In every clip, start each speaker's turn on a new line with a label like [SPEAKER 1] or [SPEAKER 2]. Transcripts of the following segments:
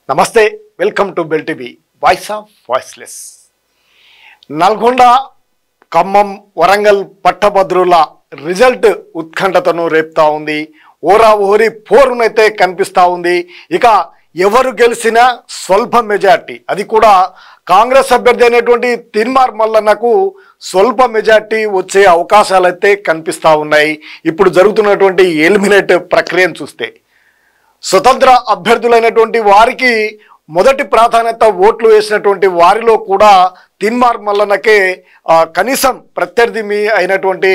[SPEAKER 1] నమస్తే, welcome to Bell TV voice of voiceless. Nalgonda, Khammam, Warangal పట్టభద్రుల result ఉత్కంఠతను రేపుతా ఉంది. ఓరా ఓరి పోరునైతే కనిపిస్తూ ఉంది. ఇక ఎవరు గెలిచినా స్వల్ప మెజార్టీ, అది కూడా కాంగ్రెస్ అభ్యర్థి అయినటువంటి తీన్మార్ మల్లన్నకు స్వల్ప మెజార్టీ వచ్చే అవకాశాలు అయితే కనిపిస్తూ ఉన్నాయి. ఇప్పుడు జరుగుతున్నటువంటి ఎలిమినేట్ ప్రక్రియను చూస్తే స్వతంత్ర అభ్యర్థులైనటువంటి వారికి మొదటి ప్రాధాన్యత ఓట్లు వేసినటువంటి వారిలో కూడా తీన్మార్ మల్లన్నకే కనీసం ప్రత్యర్థి అయినటువంటి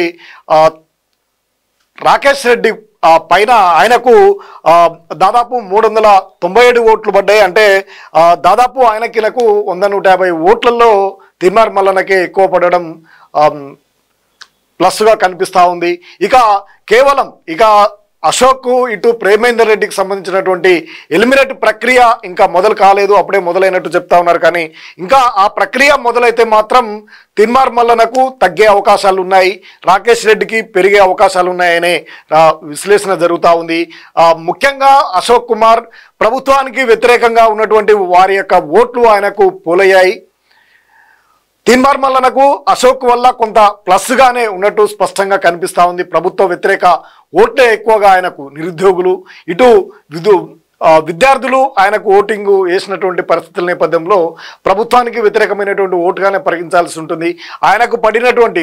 [SPEAKER 1] రాకేష్ రెడ్డి పైన ఆయనకు దాదాపు 397 ఓట్లు పడ్డాయి. అంటే దాదాపు ఆయనకిలకు 100-150 ఓట్లలో తీన్మార్ మల్లన్నకే ఎక్కువ పడడం ప్లస్గా కనిపిస్తూ ఉంది. ఇక కేవలం అశోక్ ఇటు ప్రేమేందర్ రెడ్డికి సంబంధించినటువంటి ఎలిమినేట్ ప్రక్రియ ఇంకా మొదలు కాలేదు, అప్పుడే మొదలైనట్టు చెప్తా ఉన్నారు. కానీ ఇంకా ఆ ప్రక్రియ మొదలైతే మాత్రం తీన్మార్ మల్లన్నకు తగ్గే అవకాశాలు ఉన్నాయి, రాకేష్ రెడ్డికి పెరిగే అవకాశాలు ఉన్నాయనే విశ్లేషణ జరుగుతూ ఉంది. ముఖ్యంగా అశోక్ కుమార్ ప్రభుత్వానికి వ్యతిరేకంగా ఉన్నటువంటి వారి యొక్క ఓట్లు ఆయనకు పోలయ్యాయి. తీన్మార్ మల్లన్నకు అశోక్ వల్ల కొంత ప్లస్గానే ఉన్నట్టు స్పష్టంగా కనిపిస్తూ ఉంది. ప్రభుత్వ వ్యతిరేక ఓట్లే ఎక్కువగా ఆయనకు, నిరుద్యోగులు ఇటు విద్యార్థులు ఆయనకు ఓటింగ్ వేసినటువంటి పరిస్థితుల నేపథ్యంలో ప్రభుత్వానికి వ్యతిరేకమైనటువంటి ఓటుగానే పరిగణించాల్సి ఉంటుంది. ఆయనకు పడినటువంటి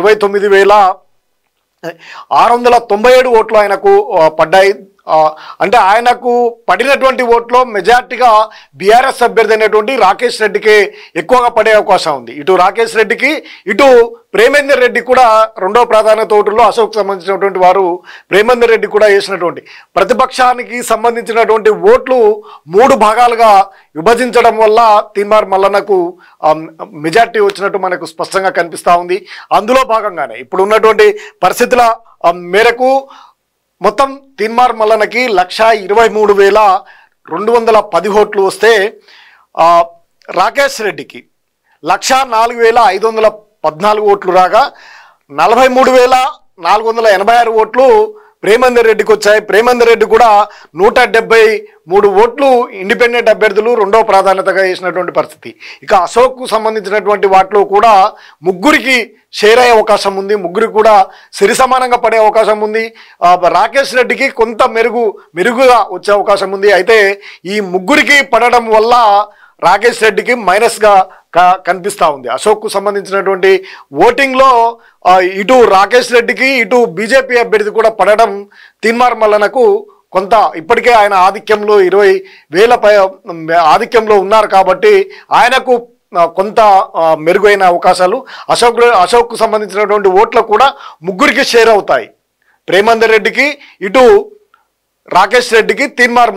[SPEAKER 1] 29,697 ఓట్లు ఆయనకు పడ్డాయి. అంటే ఆయనకు పడినటువంటి ఓట్లో మెజార్టీగా బీఆర్ఎస్ అభ్యర్థి అయినటువంటి రాకేష్ రెడ్డికి ఎక్కువగా పడే అవకాశం ఉంది. ఇటు రాకేష్ రెడ్డికి, ఇటు ప్రేమేందర్ రెడ్డి కూడా రెండో ప్రాధాన్యత ఓటుల్లో అశోక్ సంబంధించినటువంటి వారు ప్రేమేందర్ రెడ్డి కూడా వేసినటువంటి ప్రతిపక్షానికి సంబంధించినటువంటి ఓట్లు 3 భాగాలుగా విభజించడం వల్ల తీన్మార్ మల్లన్నకు మెజార్టీ వచ్చినట్టు మనకు స్పష్టంగా కనిపిస్తూ ఉంది. అందులో భాగంగానే ఇప్పుడు ఉన్నటువంటి పరిస్థితుల మేరకు మొత్తం తీన్మార్ మల్లన్నకి 1,23,210 ఓట్లు వస్తే రాకేష్ రెడ్డికి 1,04,514 ఓట్లు రాగా 43,486 ఓట్లు ప్రేమేందర్ రెడ్డికి వచ్చాయి. ప్రేమేందర్ రెడ్డి కూడా 173 ఓట్లు ఇండిపెండెంట్ అభ్యర్థులు రెండో ప్రాధాన్యతగా వేసినటువంటి పరిస్థితి. ఇక అశోక్కు సంబంధించినటువంటి వాటిలో కూడా ముగ్గురికి షేర్ అయ్యే అవకాశం ఉంది, ముగ్గురికి కూడా సరి సమానంగా పడే అవకాశం ఉంది. రాకేష్ రెడ్డికి కొంత మెరుగుగా వచ్చే అవకాశం ఉంది. అయితే ఈ ముగ్గురికి పడడం వల్ల రాకేష్ రెడ్డికి మైనస్గా కనిపిస్తూ ఉంది. అశోక్కు సంబంధించినటువంటి ఓటింగ్లో ఇటు రాకేష్ రెడ్డికి, ఇటు బీజేపీ అభ్యర్థి కూడా పడడం తీన్మార్ మల్లన్నకు కొంత, ఇప్పటికే ఆయన ఆధిక్యంలో 20,000 ఆధిక్యంలో ఉన్నారు కాబట్టి ఆయనకు కొంత మెరుగైన అవకాశాలు. అశోక్కు సంబంధించినటువంటి ఓట్లు కూడా ముగ్గురికి షేర్ అవుతాయి, ప్రేమేందర్ రెడ్డికి, ఇటు రాకేష్ రెడ్డికి, తీన్మార్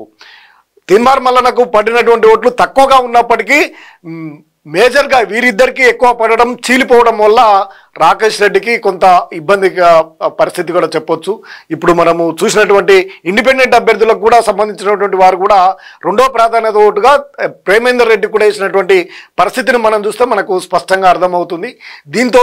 [SPEAKER 1] మల్లన్నకు పడినటువంటి ఓట్లు తక్కువగా ఉన్నప్పటికీ మేజర్గా వీరిద్దరికీ ఎక్కువ పడడం, చీలిపోవడం వల్ల రాకేష్ రెడ్డికి కొంత ఇబ్బందిగా పరిస్థితి కూడా చెప్పొచ్చు. ఇప్పుడు మనము చూసినటువంటి ఇండిపెండెంట్ అభ్యర్థులకు కూడా సంబంధించినటువంటి వారు కూడా రెండో ప్రాధాన్యత ఓటుగా ప్రేమేందర్ రెడ్డి కూడా వేసినటువంటి పరిస్థితిని మనం చూస్తే మనకు స్పష్టంగా అర్థమవుతుంది. దీంతో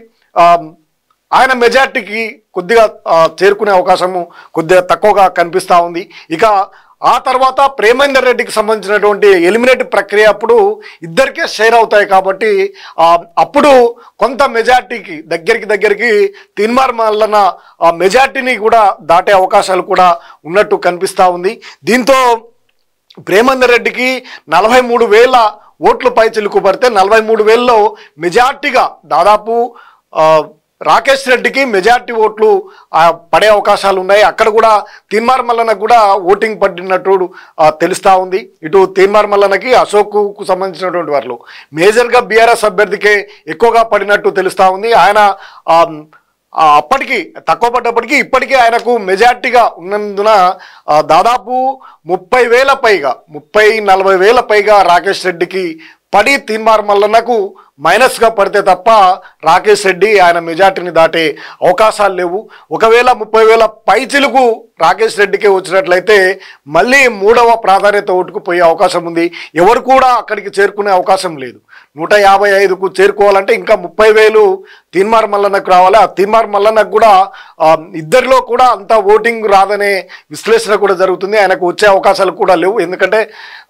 [SPEAKER 1] ఆయన మెజార్టీకి కొద్దిగా చేరుకునే అవకాశము కొద్దిగా తక్కువగా కనిపిస్తూ ఉంది. ఇక ఆ తర్వాత ప్రేమేందర్ రెడ్డికి సంబంధించినటువంటి ఎలిమినేట్ ప్రక్రియ అప్పుడు ఇద్దరికే షేర్ అవుతాయి కాబట్టి అప్పుడు కొంత మెజార్టీకి దగ్గరికి తీన్మార్ మల్లన్న మెజార్టీని కూడా దాటే అవకాశాలు కూడా ఉన్నట్టు కనిపిస్తూ ఉంది. దీంతో ప్రేమేందర్ రెడ్డికి 43,000 ఓట్లు పై చిలుకు పడితే 43,000లో మెజార్టీగా దాదాపు రాకేష్ రెడ్డికి మెజార్టీ ఓట్లు పడే అవకాశాలు ఉన్నాయి. అక్కడ కూడా తీన్మార్ మల్లన్నకు కూడా ఓటింగ్ పడినట్టు తెలుస్తూ ఉంది. ఇటు తీన్మార్ మల్లన్నకి, అశోక్కు సంబంధించినటువంటి వారిలో మేజర్గా బీఆర్ఎస్ అభ్యర్థికే ఎక్కువగా పడినట్టు తెలుస్తూ ఉంది. ఆయన అప్పటికి తక్కువ పడ్డప్పటికీ ఇప్పటికీ ఆయనకు మెజార్టీగా ఉన్నందున దాదాపు 30,000 పైగా 30,40,000 పైగా రాకేష్ రెడ్డికి పడి తీన్మార్ మల్లన్నకు మైనస్గా పడితే తప్ప రాకేష్ రెడ్డి ఆయన మెజార్టీని దాటే అవకాశాలు లేవు. ఒకవేళ 30,000 పైచిలకు రాకేష్ రెడ్డికే వచ్చినట్లయితే మళ్ళీ 3వ ప్రాధాన్యత ఓటుకు పోయే అవకాశం ఉంది. ఎవరు కూడా అక్కడికి చేరుకునే అవకాశం లేదు. 155కు చేరుకోవాలంటే ఇంకా 30,000 తీన్మార్ మల్లన్నకు రావాలి. ఆ తీన్మార్ మల్లన్నకు కూడా ఇద్దరిలో కూడా అంత ఓటింగ్ రాదనే విశ్లేషణ కూడా జరుగుతుంది. ఆయనకు వచ్చే అవకాశాలు కూడా లేవు. ఎందుకంటే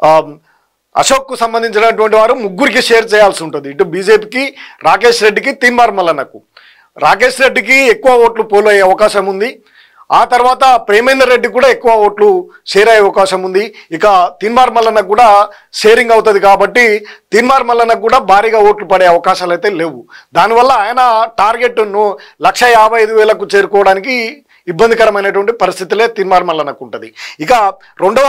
[SPEAKER 1] అశోక్కు సంబంధించినటువంటి వారు ముగ్గురికి షేర్ చేయాల్సి ఉంటుంది. ఇటు బీజేపీకి, రాకేష్ రెడ్డికి, తీన్మార్ మల్లన్నకు. రాకేష్ రెడ్డికి ఎక్కువ ఓట్లు పోల్ అయ్యే అవకాశం ఉంది. ఆ తర్వాత ప్రేమేందర్ రెడ్డి కూడా ఎక్కువ ఓట్లు షేర్ అయ్యే అవకాశం ఉంది. ఇక తీన్మార్ మల్లన్నకు కూడా షేరింగ్ అవుతుంది కాబట్టి తీన్మార్ మల్లన్నకు కూడా భారీగా ఓట్లు పడే అవకాశాలు అయితే లేవు. దానివల్ల ఆయన టార్గెట్ను 155,000కు చేరుకోవడానికి ఇబ్బందికరమైనటువంటి పరిస్థితులే తీన్మార్ మల్లన్నకు ఉంటుంది. ఇక రెండవ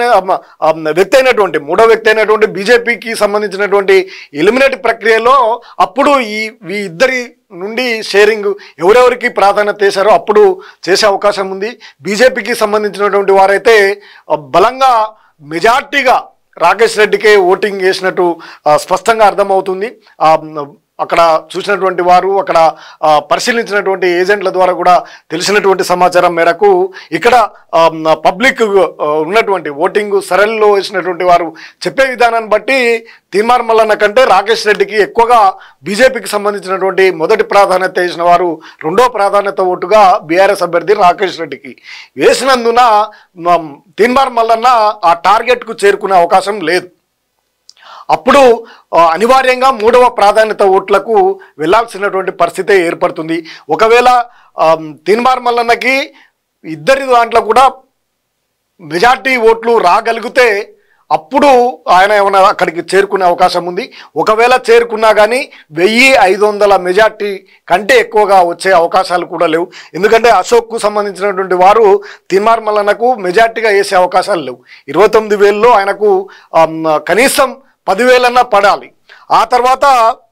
[SPEAKER 1] వ్యక్తి అయినటువంటి, మూడవ వ్యక్తి అయినటువంటి బీజేపీకి సంబంధించినటువంటి ఎలిమినేట్ ప్రక్రియలో అప్పుడు ఈ ఇద్దరి నుండి షేరింగ్ ఎవరెవరికి ప్రాధాన్యత చేశారో అప్పుడు చేసే అవకాశం ఉంది. బీజేపీకి సంబంధించినటువంటి వారైతే బలంగా మెజార్టీగా రాకేష్ రెడ్డికే ఓటింగ్ చేసినట్టు స్పష్టంగా అర్థమవుతుంది. అక్కడ చూసినటువంటి వారు, అక్కడ పరిశీలించినటువంటి ఏజెంట్ల ద్వారా కూడా తెలిసినటువంటి సమాచారం మేరకు ఇక్కడ పబ్లిక్ ఉన్నటువంటి ఓటింగ్ సరళిలో వేసినటువంటి వారు చెప్పే విధానాన్ని బట్టి తీన్మార్ మల్లన్న కంటే రాకేష్ రెడ్డికి ఎక్కువగా బీజేపీకి సంబంధించినటువంటి మొదటి ప్రాధాన్యత వేసిన వారు రెండో ప్రాధాన్యత ఓటుగా బీఆర్ఎస్ అభ్యర్థి రాకేష్ రెడ్డికి వేసినందున తీన్మార్ మల్లన్న ఆ టార్గెట్కు చేరుకునే అవకాశం లేదు. అప్పుడు అనివార్యంగా 3వ ప్రాధాన్యత ఓట్లకు వెళ్లాల్సినటువంటి పరిస్థితి ఏర్పడుతుంది. ఒకవేళ తీన్మార్ మల్లన్నకి ఇద్దరి దాంట్లో కూడా మెజార్టీ ఓట్లు రాగలిగితే అప్పుడు ఆయన ఏమైనా అక్కడికి చేరుకునే అవకాశం ఉంది. ఒకవేళ చేరుకున్నా కానీ 1,500 మెజార్టీ కంటే ఎక్కువగా వచ్చే అవకాశాలు కూడా లేవు. ఎందుకంటే అశోక్కు సంబంధించినటువంటి వారు తీన్మార్ మల్లన్నకు మెజార్టీగా వేసే అవకాశాలు లేవు. 29,000లో ఆయనకు కనీసం 10,000 పడాలి. ఆ తర్వాత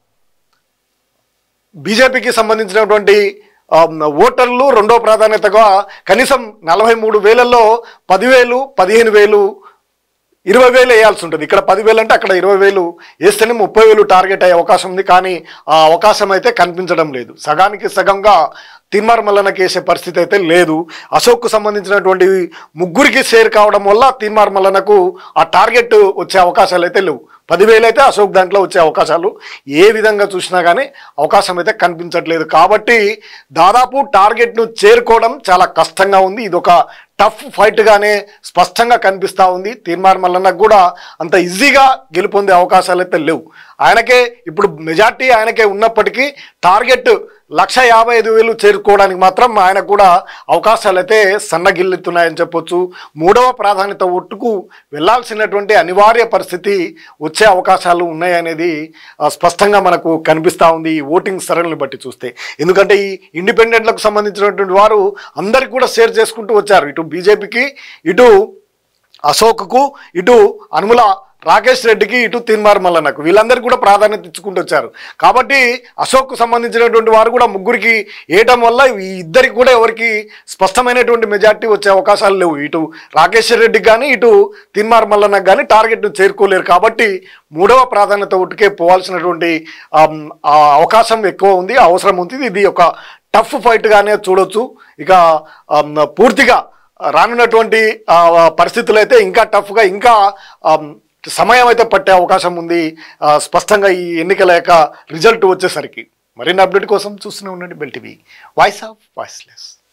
[SPEAKER 1] బీజేపీకి సంబంధించినటువంటి ఓటర్లు రెండో ప్రాధాన్యతగా కనీసం 43,000లో 10,000, 15,000, 20,000 వేయాల్సి ఉంటుంది. ఇక్కడ 10,000 అంటే అక్కడ 20,000 వేస్తేనే 30,000 టార్గెట్ అయ్యే అవకాశం ఉంది. కానీ ఆ అవకాశం అయితే కనిపించడం లేదు. సగానికి సగంగా తీన్మార్ మల్లన్నకి వేసే పరిస్థితి అయితే లేదు. అశోక్కు సంబంధించినటువంటి ముగ్గురికి షేర్ కావడం వల్ల తీన్మార్ మల్లన్నకు ఆ టార్గెట్ వచ్చే అవకాశాలు అయితే లేవు. 10,000 అయితే అశోక్ దాంట్లో వచ్చే అవకాశాలు ఏ విధంగా చూసినా కానీ అవకాశం అయితే కనిపించట్లేదు. కాబట్టి దాదాపు టార్గెట్ను చేరుకోవడం చాలా కష్టంగా ఉంది. ఇది ఒక టఫ్ ఫైట్గానే స్పష్టంగా కనిపిస్తూ ఉంది. తీన్మార్ మల్లన్నకు కూడా అంత ఈజీగా గెలుపొందే అవకాశాలు అయితే లేవు. ఆయనకే ఇప్పుడు మెజార్టీ ఆయనకే ఉన్నప్పటికీ టార్గెట్ 155,000 చేరుకోవడానికి మాత్రం ఆయనకు కూడా అవకాశాలు అయితే సన్నగిల్లుతున్నాయని చెప్పొచ్చు. 3వ ప్రాధాన్యత ఓటుకు వెళ్లాల్సినటువంటి అనివార్య పరిస్థితి వచ్చే అవకాశాలు ఉన్నాయనేది స్పష్టంగా మనకు కనిపిస్తూ ఉంది ఈ ఓటింగ్ సరళిని బట్టి చూస్తే. ఎందుకంటే ఈ ఇండిపెండెంట్లకు సంబంధించినటువంటి వారు అందరికీ కూడా షేర్ చేసుకుంటూ వచ్చారు. ఇటు బీజేపీకి, ఇటు అశోక్కు, ఇటు అనుముల రాకేష్ రెడ్డికి, ఇటు తీన్మార్ మల్లన్నకు వీళ్ళందరికీ కూడా ప్రాధాన్యత ఇచ్చుకుంటూ వచ్చారు. కాబట్టి అశోక్కు సంబంధించినటువంటి వారు కూడా ముగ్గురికి వేయటం వల్ల ఈ ఇద్దరికి కూడా ఎవరికి స్పష్టమైనటువంటి మెజార్టీ వచ్చే అవకాశాలు లేవు. ఇటు రాకేష్ రెడ్డికి కానీ, ఇటు తీన్మార్ మల్లన్నకు కానీ టార్గెట్ను చేరుకోలేరు. కాబట్టి 3వ ప్రాధాన్యత ఓటుకే పోవాల్సినటువంటి అవకాశం ఎక్కువ ఉంది, అవసరం ఉంది. ఇది ఒక టఫ్ ఫైట్గానే చూడొచ్చు. ఇక పూర్తిగా రానున్నటువంటి పరిస్థితులు అయితే ఇంకా టఫ్గా, ఇంకా సమయం అయితే పట్టే అవకాశం ఉంది స్పష్టంగా ఈ ఎన్నికల యొక్క రిజల్ట్ వచ్చేసరికి. మరిన్ని అప్డేట్ కోసం చూస్తూనే ఉండండి Bell TV, voice of voiceless.